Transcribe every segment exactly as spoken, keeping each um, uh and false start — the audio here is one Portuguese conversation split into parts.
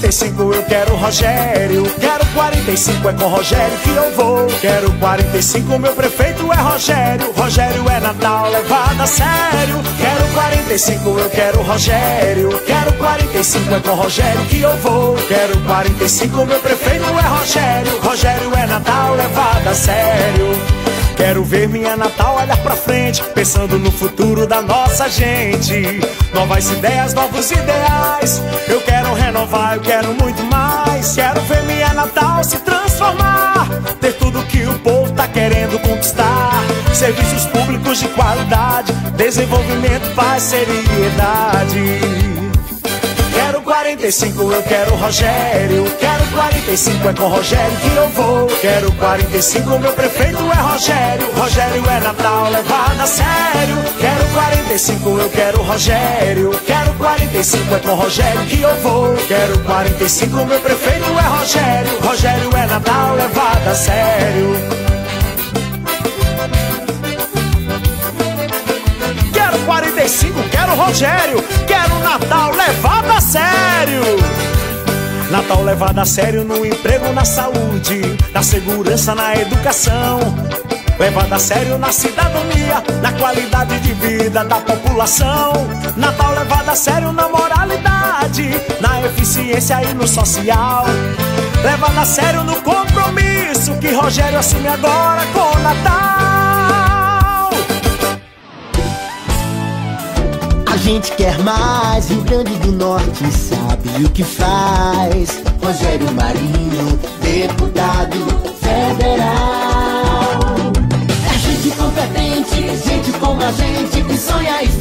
quarenta e cinco eu quero Rogério. Quero quarenta e cinco, é com Rogério que eu vou. Quero quarenta e cinco, meu prefeito é Rogério. Rogério é Natal levado a sério. Quero quarenta e cinco, eu quero Rogério. Quero quarenta e cinco, é com Rogério que eu vou. Quero quarenta e cinco, meu prefeito é Rogério. Rogério é Natal levado a sério. Quero ver minha Natal olhar pra frente, pensando no futuro da nossa gente. Novas ideias, novos ideais. Eu quero renovar, eu quero muito mais. Quero ver minha Natal se transformar, ter tudo que o povo tá querendo conquistar. Serviços públicos de qualidade, desenvolvimento, paz, seriedade. Quero quarenta e cinco, eu quero Rogério. Quero quarenta e cinco, é com Rogério que eu vou. Quero quarenta e cinco, meu prefeito é Rogério. Rogério é Natal levado a sério. Quero quarenta e cinco, eu quero Rogério. Quero quarenta e cinco, é com Rogério que eu vou. Quero quarenta e cinco, meu prefeito é Rogério. Rogério é Natal levado a sério. Quero quarenta e cinco, quero Rogério. Quero Natal levado a sério. Natal levado a sério no emprego, na saúde, na segurança, na educação. Levado a sério na cidadania, na qualidade de vida da população. Natal levado a sério na moralidade, na eficiência e no social. Levado a sério no compromisso que Rogério assume agora com o Natal. A gente quer mais, Rio Grande do Norte sabe o que faz. Rogério Marinho, deputado federal. É gente competente, gente como a gente que sonha e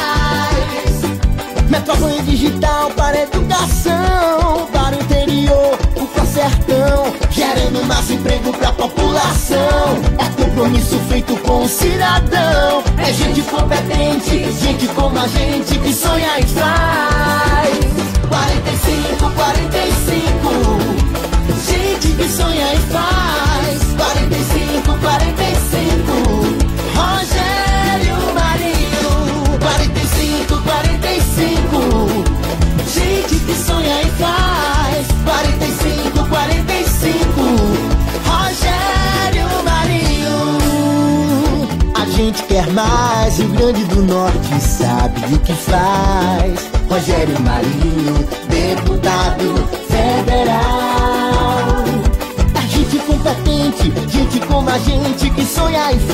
faz. Metrópole digital para educação, para o interior, o sertão, gerando mais emprego pra população. É compromisso feito com o cidadão. É gente competente, gente como a gente que sonha e faz. Quarenta e cinco, quarenta e cinco, gente que sonha e faz. Quarenta e cinco, quarenta e cinco, Rogério Marinho. Quarenta e cinco, quarenta e cinco, gente que sonha e faz. Quarenta e cinco, quarenta e cinco, Rogério Marinho. A gente quer mais, Rio Grande do Norte sabe o que faz. Rogério Marinho, deputado federal. É gente competente, gente como a gente que sonha e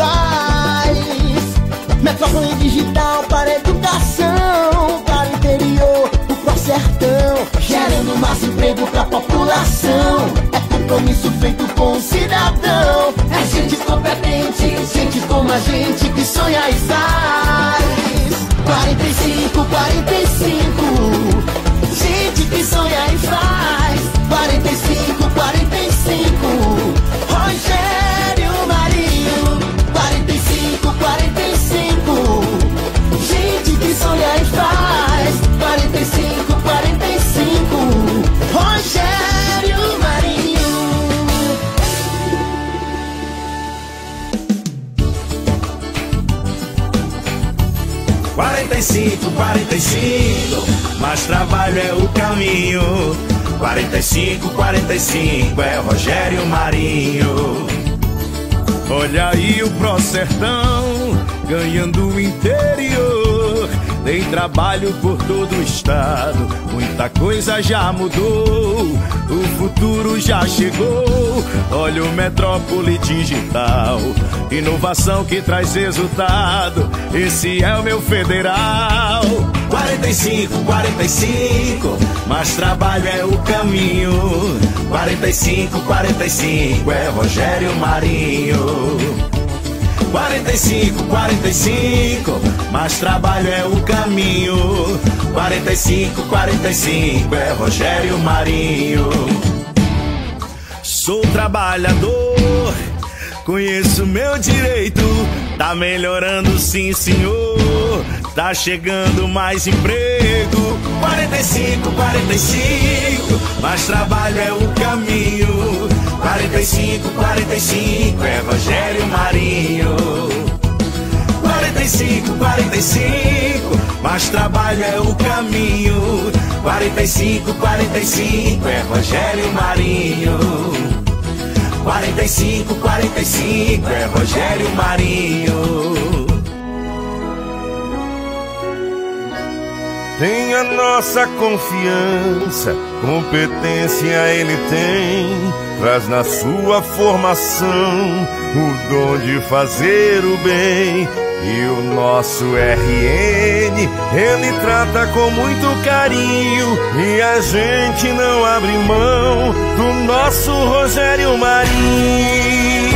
faz. Metrópole digital para educação, para o interior, o sertão, gerando mais emprego pra população. É compromisso feito com o cidadão. É gente competente, gente como a gente que sonha e faz. Quarenta e cinco, quarenta e cinco, gente que sonha e faz. Quarenta e cinco, quarenta e cinco, Rogério Marinho. Quarenta e cinco, quarenta e cinco, gente que sonha e faz. Quarenta e cinco, quarenta e cinco, Rogério Marinho. Quarenta e cinco, quarenta e cinco, mais trabalho é o caminho. Quarenta e cinco, quarenta e cinco, é Rogério Marinho. Olha aí o Pró-Sertão ganhando o interior. Tem trabalho por todo o estado, muita coisa já mudou, o futuro já chegou. Olha o Metrópole digital, inovação que traz resultado. Esse é o meu federal. Quarenta e cinco, quarenta e cinco, mais trabalho é o caminho. Quarenta e cinco, quarenta e cinco, é Rogério Marinho. Quarenta e cinco, quarenta e cinco, mais trabalho é o caminho. Quarenta e cinco, quarenta e cinco, é Rogério Marinho. Sou trabalhador, conheço meu direito. Tá melhorando sim, senhor, tá chegando mais emprego. Quarenta e cinco, quarenta e cinco, mais trabalho é o caminho. Quarenta e cinco, quarenta e cinco, é Rogério Marinho. Quarenta e cinco, quarenta e cinco, mais trabalho é o caminho. quarenta e cinco, quarenta e cinco é Rogério Marinho. quarenta e cinco, quarenta e cinco é Rogério Marinho. Tem a nossa confiança, competência ele tem, traz na sua formação o dom de fazer o bem. E o nosso R N ele trata com muito carinho, e a gente não abre mão do nosso Rogério Marinho.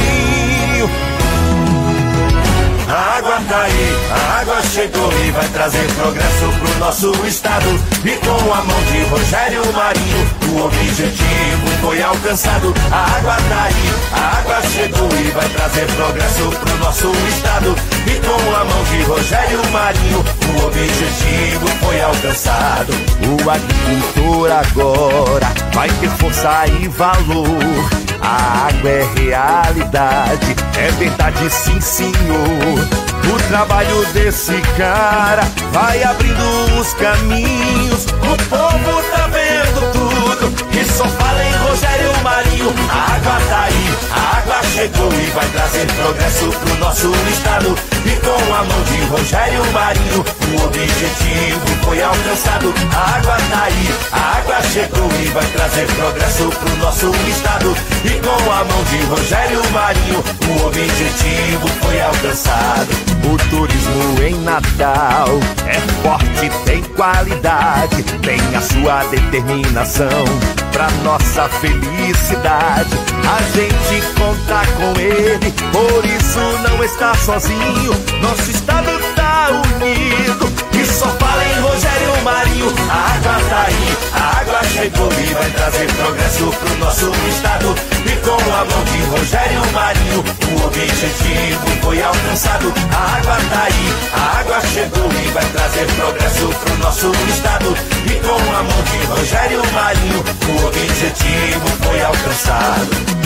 A água tá aí, a água chegou e vai trazer progresso pro nosso estado. E com a mão de Rogério Marinho, o objetivo foi alcançado. A água tá aí, a água chegou e vai trazer progresso pro nosso estado. E com a mão de Rogério Marinho, o objetivo foi alcançado. O agricultor agora vai ter força e valor. A água é realidade, é verdade sim senhor. O trabalho desse cara vai abrindo os caminhos. O povo tá vendo tudo e só fala em Rogério Marinho. A água tá aí, a água chegou e vai trazer progresso pro nosso estado. E com a mão de Rogério Marinho, o objetivo foi alcançado. A água tá aí, a água chegou e vai trazer progresso pro nosso estado. E com a mão de Rogério Marinho, o objetivo foi alcançado. O turismo em Natal é forte, tem qualidade, tem a sua determinação pra nossa felicidade. A gente conta com ele, por isso não está sozinho. Nosso estado tá unido e só fala em Rogério Marinho. A água tá aí, a água chegou e vai trazer progresso pro nosso estado. E com a mão de Rogério Marinho, o objetivo foi alcançado. A água tá aí, a água chegou e vai trazer progresso pro nosso estado. E com a mão de Rogério Marinho, o objetivo foi alcançado.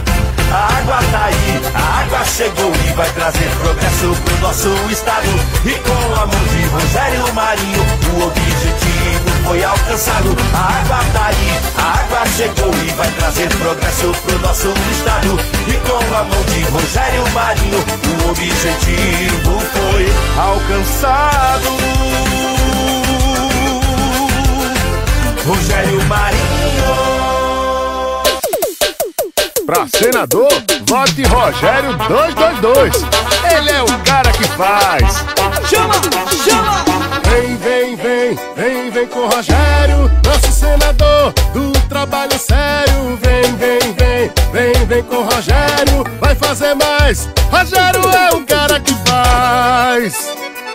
A água tá aí, a água chegou e vai trazer progresso pro nosso estado. E com a mão de Rogério Marinho, o objetivo foi alcançado. A água tá aí, a água chegou e vai trazer progresso pro nosso estado. E com a mão de Rogério Marinho, o objetivo foi alcançado. Rogério Marinho. Pra senador, vote Rogério dois dois dois. Ele é o cara que faz. Chama, chama! Vem, vem, vem, vem, vem com Rogério, nosso senador do trabalho sério. Vem, vem, vem, vem, vem com Rogério, vai fazer mais. Rogério é o cara que faz.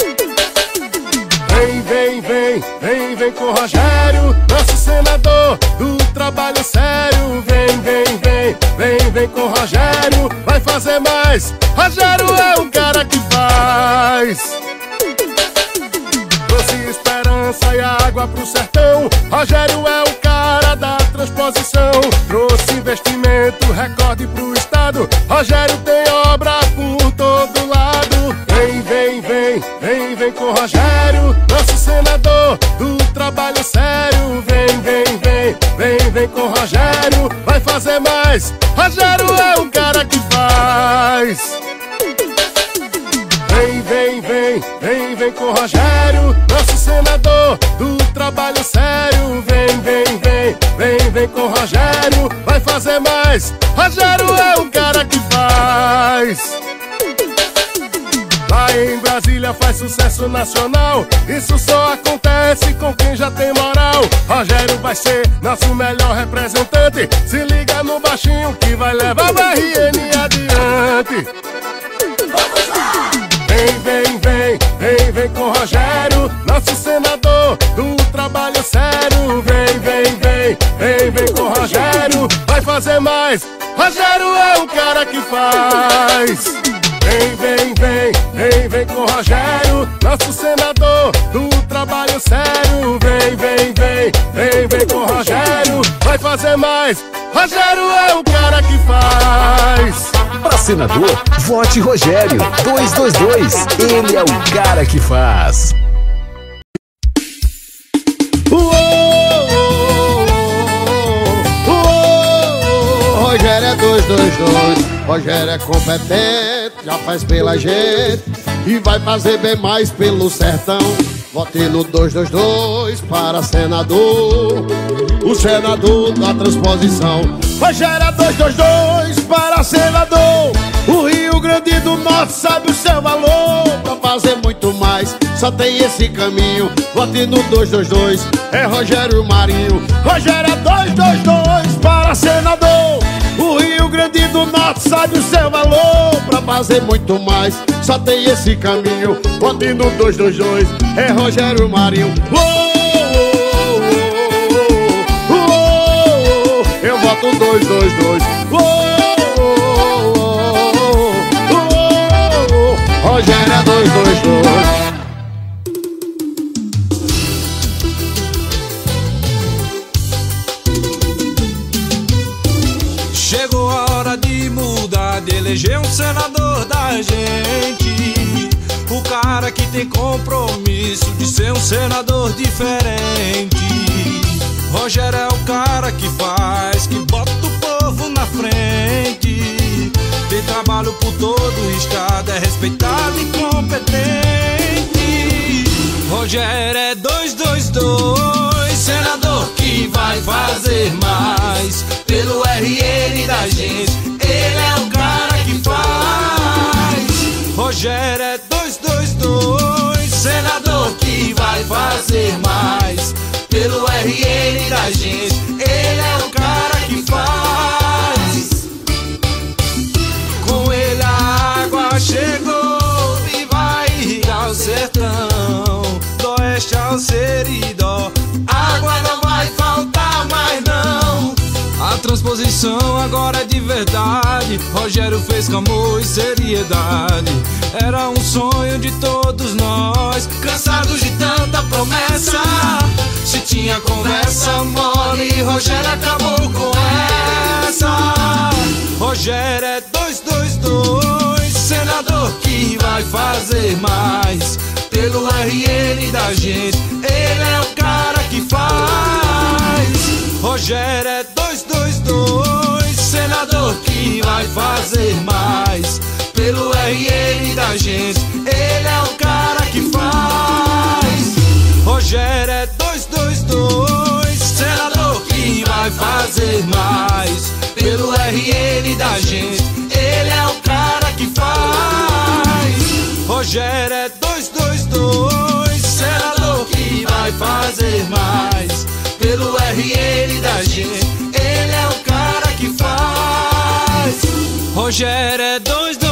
Vem, vem, vem, vem, vem com Rogério, nosso senador do trabalho sério. Vem, vem, vem, vem, vem com Rogério, vai fazer mais. Rogério é o cara que faz. Trouxe esperança e água pro sertão. Rogério é o cara da transposição. Trouxe investimento, recorde pro estado. Rogério tem obra por todo lado. Vem, vem, vem, vem, vem com Rogério, nosso senador do trabalho sério. Vem, vem, vem, vem, vem com Rogério, vai fazer mais. Rogério é o cara que faz. Vem, vem, vem, vem, vem com Rogério, nosso senador do trabalho sério. Vem, vem, vem, vem, vem com Rogério, vai fazer mais. Rogério é o cara que faz. Lá em Brasília faz sucesso nacional, isso só acontece com quem já tem moral. Rogério vai ser nosso melhor representante. Se liga no baixinho que vai levar o R N adiante. Vamos lá! Vem, vem, vem, vem, vem com Rogério, nosso senador do trabalho sério. Vem, vem, vem, vem, vem com Rogério, vai fazer mais. Rogério é o cara que faz. Vem, vem, vem, vem, vem com Rogério, nosso senador do trabalho sério. Vem, vem, vem, vem, vem com Rogério, vai fazer mais. Rogério é o cara que faz. Pra senador, vote Rogério dois dois dois. Ele é o cara que faz. Uou! Rogério é dois dois dois. Rogério é competente, já faz pela gente e vai fazer bem mais pelo sertão. Vote no dois dois dois para senador, o senador da transposição. Rogério é dois dois dois para senador. O Rio Grande do Norte sabe o seu valor. Pra fazer muito mais, só tem esse caminho. Vote no dois dois dois, é Rogério Marinho. Rogério é dois dois dois para senador. O Rio Grande do Norte sabe o seu valor. Pra fazer muito mais, só tem esse caminho. Vote no dois dois dois, é Rogério Marinho. Oh, oh, oh, oh, oh, eu voto dois dois dois. Oh, oh, oh, oh, oh, Rogério é dois dois dois. Chegou a hora de mudar, de eleger um senador da gente. O cara que tem compromisso de ser um senador diferente. Rogério é o cara que faz, que bota o povo na frente. Tem trabalho por todo o estado, é respeitado e competente. Rogério é dois dois dois, senador que vai fazer mais pelo R N da gente. Ele é o cara que faz. Rogério é dois dois dois, senador que vai fazer mais pelo R N da gente. Ele é o cara que faz. Com ele a água chegou e vai irrigar o sertão, do oeste ao Seridó. Água não vai faltar mais não. A transposição agora é de verdade. Rogério fez com amor e seriedade. Era um sonho de todos nós, cansados de tanta promessa. Se tinha conversa mole, Rogério acabou com essa. Rogério é dois dois dois, senador que vai fazer mais pelo R N da gente. Ele é o cara que faz. Rogério é dois dois dois, senador que vai fazer mais pelo R N da gente. Ele é o cara que faz. Rogério é dois dois dois, senador que vai fazer mais pelo R N da gente. Ele é o cara que faz. Rogério é dois dois dois, senador que vai fazer mais pelo R N da gente. Ele é o cara que faz. Rogério é dois dois